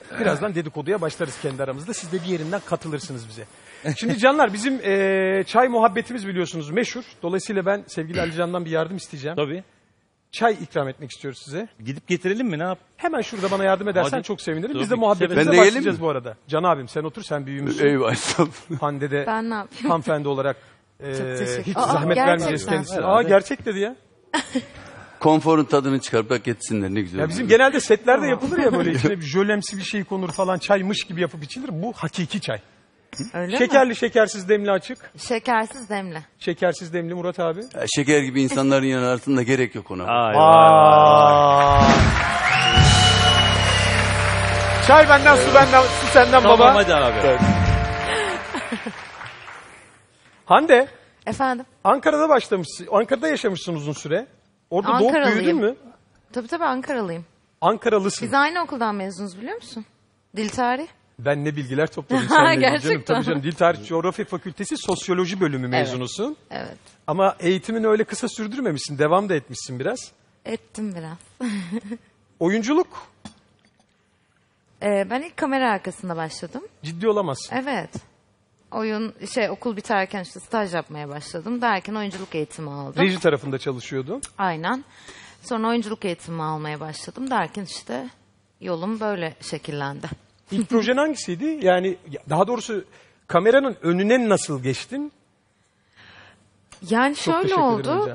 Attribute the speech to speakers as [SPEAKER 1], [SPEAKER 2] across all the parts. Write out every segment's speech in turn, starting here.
[SPEAKER 1] Birazdan dedikoduya başlarız kendi aramızda. Siz de bir yerinden katılırsınız bize. Şimdi canlar bizim çay muhabbetimiz biliyorsunuz meşhur. Dolayısıyla ben sevgili Ali Can'dan bir yardım isteyeceğim.
[SPEAKER 2] Tabii.
[SPEAKER 1] Çay ikram etmek istiyoruz size.
[SPEAKER 2] Gidip getirelim mi, ne yap?
[SPEAKER 1] Hemen şurada bana yardım edersen
[SPEAKER 2] Hadi.
[SPEAKER 1] çok sevinirim.
[SPEAKER 2] Tabii.
[SPEAKER 1] Biz de
[SPEAKER 3] Ben
[SPEAKER 1] muhabbetimize
[SPEAKER 3] de geleyim
[SPEAKER 1] başlayacağız
[SPEAKER 3] mi?
[SPEAKER 1] bu arada. Can abim sen otur, sen büyüğümüzsün.
[SPEAKER 3] Eyvah estağfurullah.
[SPEAKER 1] Hande de
[SPEAKER 4] Ben ne yapayım?
[SPEAKER 1] hanımefendi olarak
[SPEAKER 4] teşekkür-
[SPEAKER 1] hiç
[SPEAKER 4] Aa,
[SPEAKER 1] zahmet
[SPEAKER 4] gerçekten.
[SPEAKER 1] vermeyeceğiz kendisine.
[SPEAKER 2] Herhalde.
[SPEAKER 1] Aa gerçek dedi ya.
[SPEAKER 3] Konforun tadını çıkarıp hak etsinler, ne güzel.
[SPEAKER 1] Ya bizim genelde setlerde yapılır ya böyle içine bir jölemsi bir şey konur falan, çaymış gibi yapıp içilir. Bu hakiki çay.
[SPEAKER 4] Öyle mi?
[SPEAKER 1] Şekerli, şekersiz, demli açık.
[SPEAKER 4] Şekersiz demli.
[SPEAKER 1] Şekersiz demli Murat abi.
[SPEAKER 3] Ya şeker gibi insanların yanartında gerek yok ona.
[SPEAKER 2] Ay,
[SPEAKER 1] Aa. Çay benden, su benden, su senden
[SPEAKER 2] Tamam
[SPEAKER 1] baba.
[SPEAKER 2] hadi abi.
[SPEAKER 1] Hande,
[SPEAKER 4] Efendim?
[SPEAKER 1] Ankara'da başlamışsın. Ankara'da yaşamışsın uzun süre. Orada doğup
[SPEAKER 4] Ankaralıyım.
[SPEAKER 1] büyüdün mü?
[SPEAKER 4] Tabii Ankaralıyım.
[SPEAKER 1] Ankaralısın.
[SPEAKER 4] Biz aynı okuldan mezunuz biliyor musun? Dil tarih.
[SPEAKER 1] Ben ne bilgiler topladım seninle ilgili canım.
[SPEAKER 4] Gerçekten.
[SPEAKER 1] Tabii canım. Dil Tarih Coğrafya Fakültesi Sosyoloji bölümü mezunusun.
[SPEAKER 4] Evet.
[SPEAKER 1] Ama eğitimini öyle kısa sürdürmemişsin. Devam da etmişsin biraz.
[SPEAKER 4] Ettim biraz.
[SPEAKER 1] Oyunculuk
[SPEAKER 4] Ben ilk kamera arkasında başladım.
[SPEAKER 1] ciddi olamazsın.
[SPEAKER 4] Evet. Okul biterken işte staj yapmaya başladım. Derken oyunculuk eğitimi aldım.
[SPEAKER 1] Reji tarafında çalışıyordun.
[SPEAKER 4] Aynen. Sonra oyunculuk eğitimi almaya başladım. Derken işte yolum böyle şekillendi.
[SPEAKER 1] İlk projen hangisiydi? Yani daha doğrusu kameranın önüne nasıl geçtin?
[SPEAKER 4] Yani
[SPEAKER 1] Çok
[SPEAKER 4] şöyle
[SPEAKER 1] teşekkür ederim
[SPEAKER 4] oldu.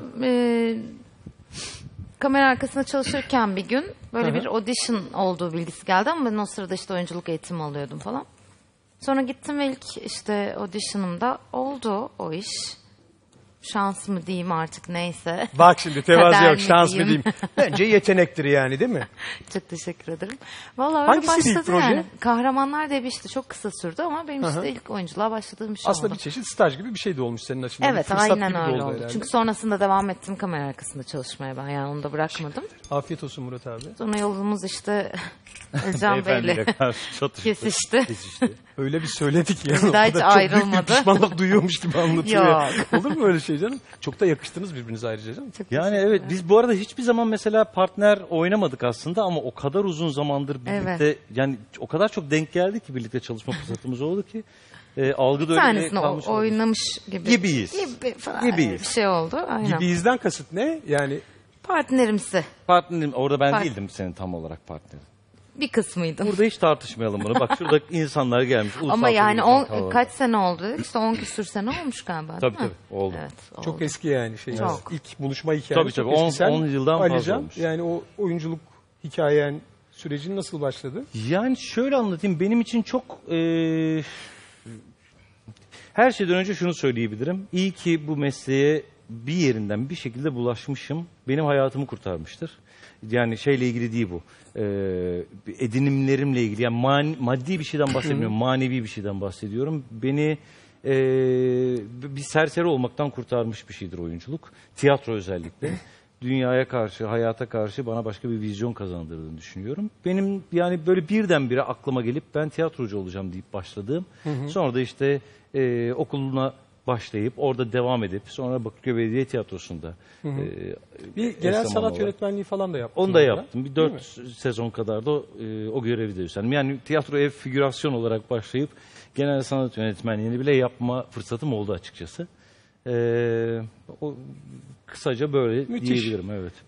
[SPEAKER 4] Kamera arkasında çalışırken bir gün böyle bir audition olduğu bilgisi geldi ama ben o sırada işte oyunculuk eğitimi alıyordum falan. Sonra gittim ve ilk işte audition'ımda oldu o iş. Şans mı diyeyim artık neyse.
[SPEAKER 1] Bak şimdi tevazu
[SPEAKER 4] Kader
[SPEAKER 1] yok,
[SPEAKER 4] mi
[SPEAKER 1] şans mı
[SPEAKER 4] diyeyim?
[SPEAKER 1] diyeyim. Bence yetenektir yani, değil mi?
[SPEAKER 4] Çok teşekkür ederim. Vallahi öyle
[SPEAKER 1] Hangisiydi ilk
[SPEAKER 4] başladı
[SPEAKER 1] proje?
[SPEAKER 4] yani. Kahramanlar diye bir işte çok kısa sürdü ama benim işte ilk oyunculuğa başladığım bir şey
[SPEAKER 1] Aslında
[SPEAKER 4] oldu.
[SPEAKER 1] bir çeşit staj gibi bir şey de olmuş senin açından.
[SPEAKER 4] Evet
[SPEAKER 1] Bir fırsat
[SPEAKER 4] aynen
[SPEAKER 1] gibi de
[SPEAKER 4] öyle oldu.
[SPEAKER 1] herhalde.
[SPEAKER 4] Çünkü sonrasında devam ettim kamera arkasında çalışmaya ben yani onu da bırakmadım.
[SPEAKER 1] Afiyet olsun Murat abi.
[SPEAKER 4] Sonra yolumuz işte Can Bey'le
[SPEAKER 2] Beyefendiyle karşı çatıştı.
[SPEAKER 4] kesişti.
[SPEAKER 1] Öyle bir söyledik ya.
[SPEAKER 4] Bir daha
[SPEAKER 1] O
[SPEAKER 4] hiç
[SPEAKER 1] da çok büyük bir
[SPEAKER 4] ayrılmadı.
[SPEAKER 1] pişmanlık duyuyormuş gibi anlatıyor. ya.
[SPEAKER 4] Yok.
[SPEAKER 1] Olur mu öyle şey canım? Çok da yakıştınız birbirinize ayrıca canım.
[SPEAKER 2] Yani evet, biz bu arada hiçbir zaman mesela partner oynamadık aslında ama o kadar uzun zamandır birlikte yani o kadar çok denk geldi ki birlikte çalışma fırsatımız oldu ki algı da öyle
[SPEAKER 4] Tanesini
[SPEAKER 2] kalmış oldu.
[SPEAKER 4] oynamış gibi.
[SPEAKER 2] Gibiyiz.
[SPEAKER 4] Gibi falan
[SPEAKER 2] Gibiyiz.
[SPEAKER 4] bir şey oldu. Aynen.
[SPEAKER 1] Gibiyizden kasıt ne? Yani
[SPEAKER 4] Partnerimsi
[SPEAKER 2] Partnerim orada ben
[SPEAKER 4] Part-
[SPEAKER 2] değildim senin tam olarak partnerin.
[SPEAKER 4] bir kısmıydım.
[SPEAKER 2] Burada hiç tartışmayalım bunu. Bak şurada insanlar gelmiş.
[SPEAKER 4] Ama yani
[SPEAKER 2] televizyon
[SPEAKER 4] kaç sene oldu dedik. İşte 10 küsür sene olmuş galiba değil
[SPEAKER 2] Tabii
[SPEAKER 4] mi?
[SPEAKER 2] tabii oldu.
[SPEAKER 4] Evet, oldu.
[SPEAKER 1] çok eski yani şey.
[SPEAKER 4] Çok.
[SPEAKER 1] İlk buluşma hikayesi.
[SPEAKER 2] Tabii,
[SPEAKER 1] çok
[SPEAKER 2] tabii.
[SPEAKER 1] eski. Sen,
[SPEAKER 2] 10 yıldan fazla
[SPEAKER 1] Alican,
[SPEAKER 2] olmuş.
[SPEAKER 1] yani o oyunculuk hikayen sürecin nasıl başladı?
[SPEAKER 2] Yani şöyle anlatayım. Benim için çok her şeyden önce şunu söyleyebilirim. İyi ki bu mesleğe bir yerinden bir şekilde bulaşmışım. Benim hayatımı kurtarmıştır. Yani şeyle ilgili değil bu. Edinimlerimle ilgili. Yani maddi bir şeyden bahsetmiyorum. Manevi bir şeyden bahsediyorum. Beni bir serseri olmaktan kurtarmış bir şeydir oyunculuk. Tiyatro özellikle. Dünyaya karşı, hayata karşı bana başka bir vizyon kazandırdığını düşünüyorum. Benim yani böyle birdenbire aklıma gelip ben tiyatrocu olacağım deyip başladığım. Sonra da işte okuluna başlayıp orada devam edip sonra Bakırköy Belediye Tiyatrosu'nda
[SPEAKER 1] Bir genel
[SPEAKER 2] eş
[SPEAKER 1] sanat
[SPEAKER 2] zamanlı olarak.
[SPEAKER 1] yönetmenliği falan da yaptın.
[SPEAKER 2] Onu da
[SPEAKER 1] orada.
[SPEAKER 2] yaptım. Bir 4 sezon kadar da o görevi de üstlendim. Yani tiyatroya figürasyon olarak başlayıp genel sanat yönetmenliğini bile yapma fırsatım oldu açıkçası. O kısaca böyle
[SPEAKER 1] Müthiş.
[SPEAKER 2] diyebilirim, evet.